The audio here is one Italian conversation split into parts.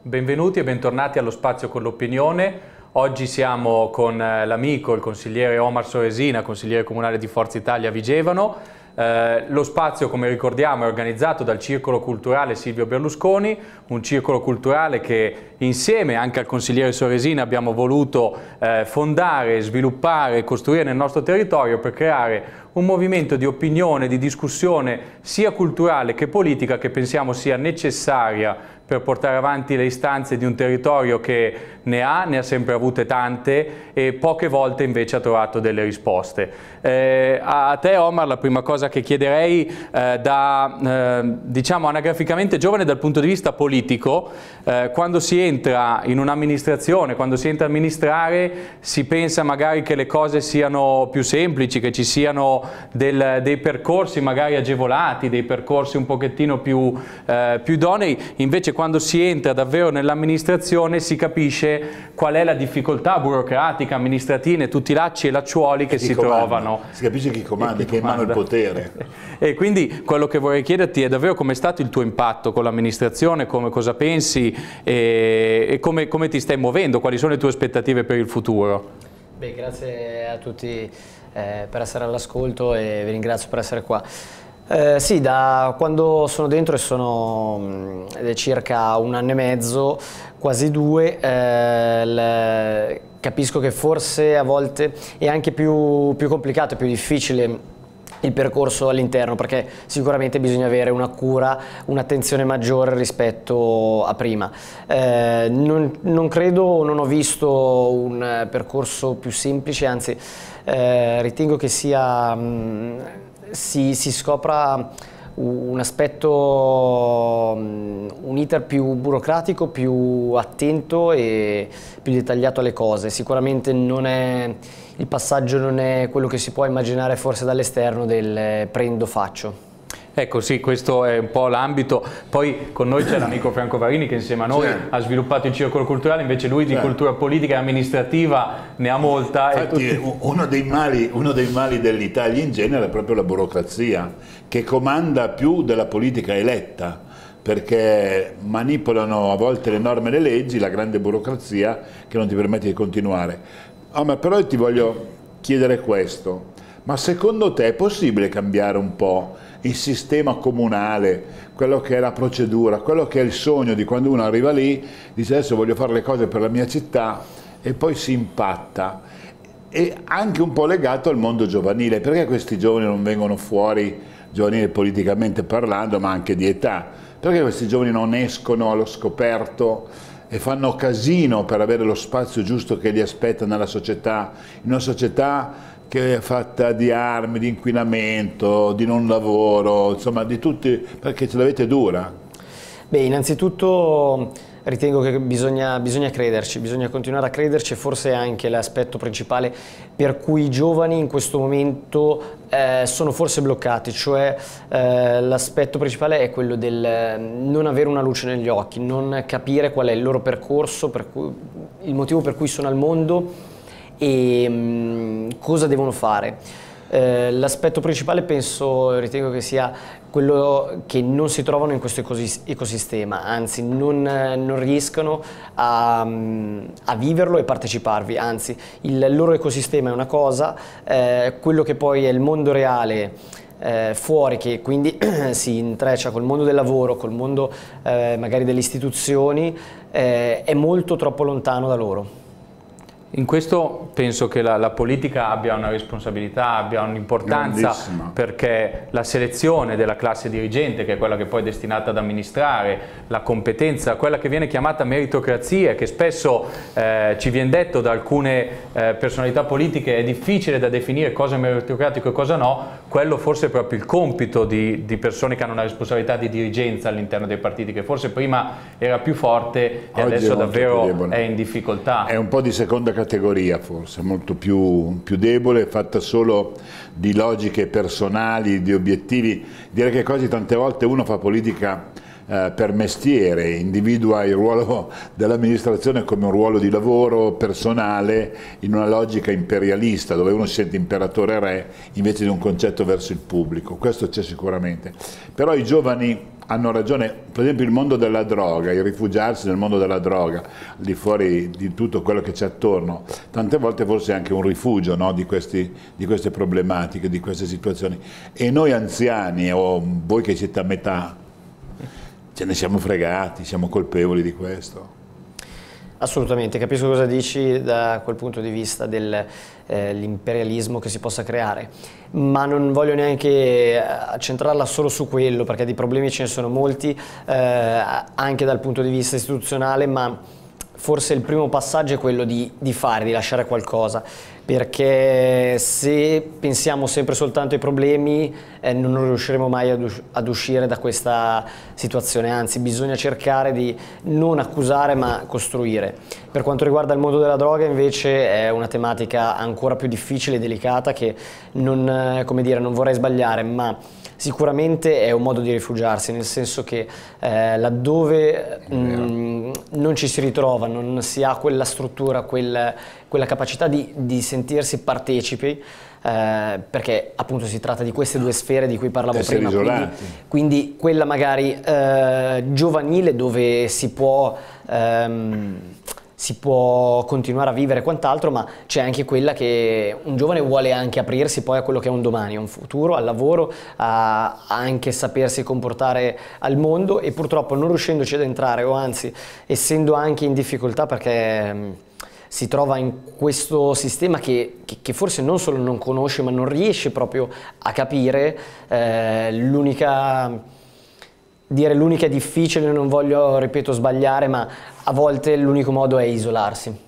benvenuti e bentornati allo Spazio con l'Opinione. Oggi siamo con l'amico, il consigliere Omar Soresina, consigliere comunale di Forza Italia a Vigevano. Lo spazio, come ricordiamo, è organizzato dal Circolo Culturale Silvio Berlusconi, un circolo culturale che insieme anche al consigliere Soresina abbiamo voluto fondare, sviluppare e costruire nel nostro territorio per creare un movimento di opinione, di discussione sia culturale che politica che pensiamo sia necessaria per portare avanti le istanze di un territorio che ne ha sempre avute tante e poche volte invece ha trovato delle risposte. A te Omar la prima cosa che chiederei diciamo anagraficamente giovane dal punto di vista politico, quando si entra in un'amministrazione, quando si entra a amministrare si pensa magari che le cose siano più semplici, che ci siano dei percorsi magari agevolati, dei percorsi un pochettino più idonei, invece quando si entra davvero nell'amministrazione si capisce qual è la difficoltà burocratica, amministrativa, tutti i lacci e lacciuoli che si trovano. Si capisce chi comanda, chi ha in mano il potere. E quindi quello che vorrei chiederti è davvero com'è stato il tuo impatto con l'amministrazione, cosa pensi e come ti stai muovendo, quali sono le tue aspettative per il futuro? Beh, grazie a tutti per essere all'ascolto e vi ringrazio per essere qua. Sì, da quando sono dentro e sono circa un anno e mezzo, quasi due, capisco che forse a volte è anche più complicato, più difficile il percorso all'interno, perché sicuramente bisogna avere una cura, un'attenzione maggiore rispetto a prima. Non credo, non ho visto un percorso più semplice, anzi ritengo che sia... si scopra un aspetto, un iter più burocratico, più attento e più dettagliato alle cose. Sicuramente il passaggio non è quello che si può immaginare forse dall'esterno del prendo, faccio. Ecco sì, questo è un po' l'ambito, poi con noi c'è l'amico Franco Varini che insieme a noi ha sviluppato il circolo culturale, invece lui di cultura politica e amministrativa ne ha molta. Infatti uno dei mali dell'Italia in genere è proprio la burocrazia, che comanda più della politica eletta, perché manipolano a volte le norme e le leggi, la grande burocrazia che non ti permette di continuare. Ma però ti voglio chiedere questo, ma secondo te è possibile cambiare un po' il sistema comunale, quello che è la procedura, quello che è il sogno di quando uno arriva lì, dice adesso voglio fare le cose per la mia città e poi si impatta, e anche un po' legato al mondo giovanile, perché questi giovani non vengono fuori, giovanili politicamente parlando, ma anche di età, perché questi giovani non escono allo scoperto e fanno casino per avere lo spazio giusto che li aspetta nella società, in una società che è fatta di armi, di inquinamento, di non lavoro, insomma di tutti, perché ce l'avete dura? Beh, innanzitutto ritengo che bisogna crederci, bisogna continuare a crederci, e forse anche l'aspetto principale per cui i giovani in questo momento sono forse bloccati, cioè l'aspetto principale è quello del non avere una luce negli occhi, non capire qual è il loro percorso, il motivo per cui sono al mondo e cosa devono fare. L'aspetto principale ritengo che sia quello che non si trovano in questo ecosistema, anzi non riescono a viverlo e parteciparvi, anzi il loro ecosistema è una cosa, quello che poi è il mondo reale fuori, che quindi si intreccia col mondo del lavoro, col mondo magari delle istituzioni, è molto troppo lontano da loro. In questo penso che la politica abbia una responsabilità, abbia un'importanza, perché la selezione della classe dirigente, che è quella che poi è destinata ad amministrare, la competenza, quella che viene chiamata meritocrazia, che spesso ci viene detto da alcune personalità politiche è difficile da definire cosa è meritocratico e cosa no, quello forse è proprio il compito di persone che hanno una responsabilità di dirigenza all'interno dei partiti, che forse prima era più forte e adesso davvero è in difficoltà. È un po' di seconda categoria forse, molto più debole, fatta solo di logiche personali, di obiettivi. Direi che quasi tante volte uno fa politica per mestiere, individua il ruolo dell'amministrazione come un ruolo di lavoro personale in una logica imperialista, dove uno si sente imperatore re invece di un concetto verso il pubblico. Questo c'è sicuramente. Però i giovani hanno ragione, per esempio il mondo della droga, il rifugiarsi nel mondo della droga, al di fuori di tutto quello che c'è attorno, tante volte forse è anche un rifugio, no, di queste problematiche, di queste situazioni. E noi anziani, o voi che siete a metà, ce ne siamo fregati, siamo colpevoli di questo. Assolutamente, capisco cosa dici da quel punto di vista dell'imperialismo che si possa creare, ma non voglio neanche centrarla solo su quello, perché di problemi ce ne sono molti, anche dal punto di vista istituzionale, ma forse il primo passaggio è quello di fare, di lasciare qualcosa, perché se pensiamo sempre soltanto ai problemi non riusciremo mai ad uscire da questa situazione, anzi bisogna cercare di non accusare ma costruire. Per quanto riguarda il mondo della droga invece è una tematica ancora più difficile e delicata che non, come dire, non vorrei sbagliare, ma sicuramente è un modo di rifugiarsi, nel senso che laddove non ci si ritrova, non si ha quella struttura, quella capacità di sentirsi partecipi, perché appunto si tratta di queste due sfere di cui parlavo prima, quindi quella magari giovanile dove si può continuare a vivere e quant'altro, ma c'è anche quella che un giovane vuole anche aprirsi poi a quello che è un domani, a un futuro, al lavoro, a anche sapersi comportare al mondo, e purtroppo non riuscendoci ad entrare, o anzi essendo anche in difficoltà perché si trova in questo sistema che forse non solo non conosce ma non riesce proprio a capire, l'unica è difficile, non voglio, ripeto, sbagliare, ma a volte l'unico modo è isolarsi.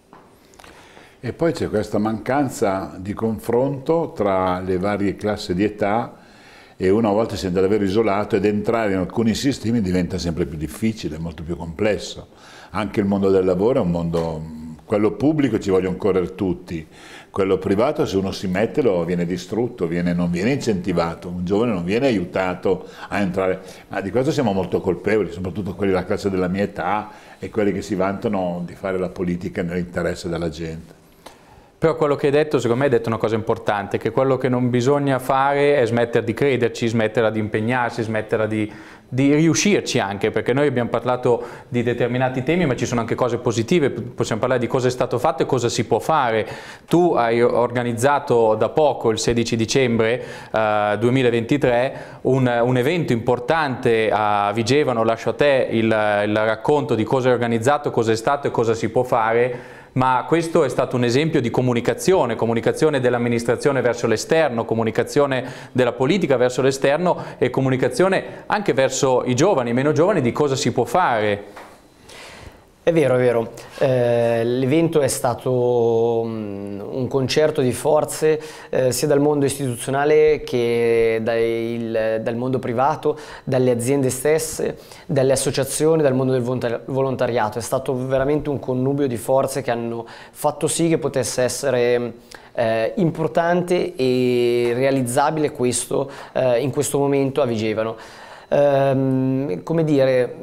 E poi c'è questa mancanza di confronto tra le varie classi di età, e uno a volte si sente davvero isolato, ed entrare in alcuni sistemi diventa sempre più difficile, molto più complesso. Anche il mondo del lavoro è un mondo, quello pubblico ci vogliono correre tutti, quello privato se uno si mette viene distrutto, non viene incentivato, un giovane non viene aiutato a entrare, ma di questo siamo molto colpevoli, soprattutto quelli della classe della mia età e quelli che si vantano di fare la politica nell'interesse della gente. Però quello che hai detto, secondo me hai detto una cosa importante, che quello che non bisogna fare è smettere di crederci, smetterla di impegnarsi, smetterla di riuscirci anche, perché noi abbiamo parlato di determinati temi ma ci sono anche cose positive, possiamo parlare di cosa è stato fatto e cosa si può fare. Tu hai organizzato da poco, il 16 dicembre 2023, un evento importante a Vigevano, lascio a te il racconto di cosa è organizzato, cosa è stato e cosa si può fare. Ma questo è stato un esempio di comunicazione dell'amministrazione verso l'esterno, comunicazione della politica verso l'esterno e comunicazione anche verso i giovani, i meno giovani, di cosa si può fare. È vero, è vero. L'evento è stato un concerto di forze sia dal mondo istituzionale che dal mondo privato, dalle aziende stesse, dalle associazioni, dal mondo del volontariato. È stato veramente un connubio di forze che hanno fatto sì che potesse essere importante e realizzabile questo in questo momento a Vigevano. Come dire,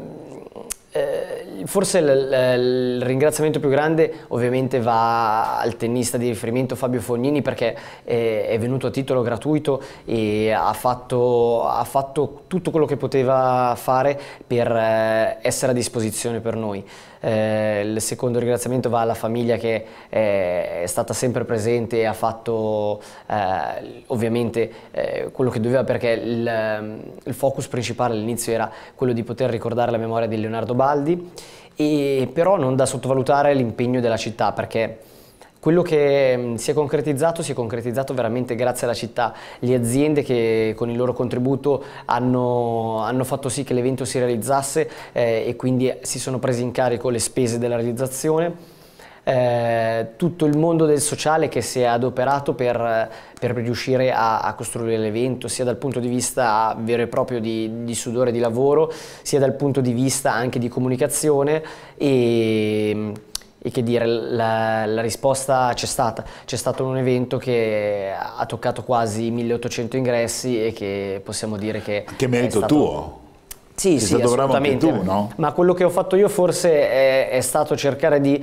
forse il ringraziamento più grande ovviamente va al tennista di riferimento Fabio Fognini, perché è venuto a titolo gratuito e ha fatto tutto quello che poteva fare per essere a disposizione per noi. Il secondo ringraziamento va alla famiglia che è stata sempre presente e ha fatto ovviamente quello che doveva, perché il focus principale all'inizio era quello di poter ricordare la memoria di Leonardo Baldi, e però non da sottovalutare l'impegno della città, perché quello che si è concretizzato veramente grazie alla città, le aziende che con il loro contributo hanno fatto sì che l'evento si realizzasse e quindi si sono presi in carico le spese della realizzazione. Tutto il mondo del sociale che si è adoperato per riuscire a costruire l'evento, sia dal punto di vista vero e proprio di sudore di lavoro, sia dal punto di vista anche di comunicazione, e che dire, la risposta c'è stata. C'è stato un evento che ha toccato quasi 1800 ingressi e che possiamo dire che merito è stato... tuo? Sì, sei stato bravo anche tu, no? Ma quello che ho fatto io forse è stato cercare di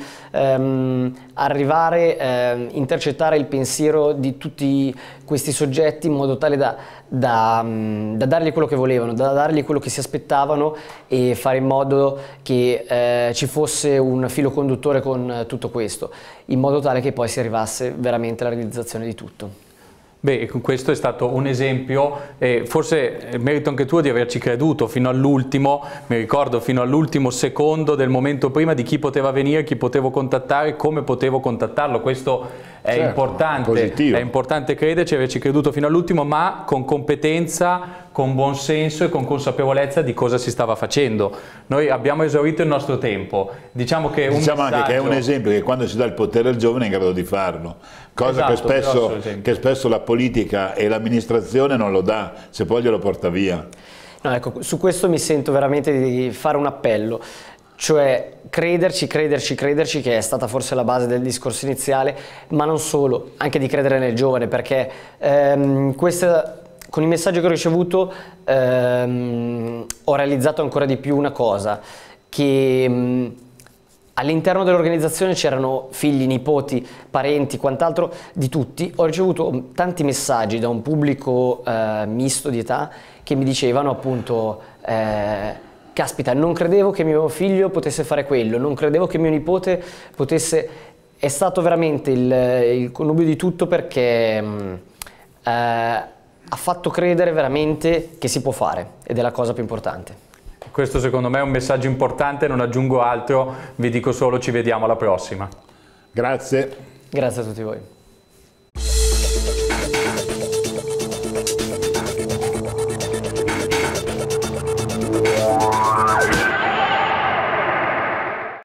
arrivare, intercettare il pensiero di tutti questi soggetti in modo tale da dargli quello che volevano, da dargli quello che si aspettavano e fare in modo che ci fosse un filo conduttore con tutto questo, in modo tale che poi si arrivasse veramente alla realizzazione di tutto. Beh, questo è stato un esempio e forse è merito anche tuo di averci creduto fino all'ultimo, mi ricordo fino all'ultimo secondo del momento prima di chi poteva venire, chi potevo contattare, come potevo contattarlo, questo è importante crederci, averci creduto fino all'ultimo, ma con competenza, con buon senso e con consapevolezza di cosa si stava facendo. Noi abbiamo esaurito il nostro tempo, diciamo che anche che è un esempio che quando si dà il potere al giovane è in grado di farlo, cosa che spesso la politica e l'amministrazione non lo dà, se poi glielo porta via. No, ecco, su questo mi sento veramente di fare un appello, cioè crederci, che è stata forse la base del discorso iniziale, ma non solo, anche di credere nel giovane, perché con i messaggi che ho ricevuto ho realizzato ancora di più una cosa, che all'interno dell'organizzazione c'erano figli, nipoti, parenti, quant'altro di tutti. Ho ricevuto tanti messaggi da un pubblico misto di età che mi dicevano appunto caspita, non credevo che mio figlio potesse fare quello, non credevo che mio nipote potesse... È stato veramente il connubio di tutto, perché ha fatto credere veramente che si può fare, ed è la cosa più importante. Questo secondo me è un messaggio importante, non aggiungo altro, vi dico solo ci vediamo alla prossima. Grazie. Grazie a tutti voi.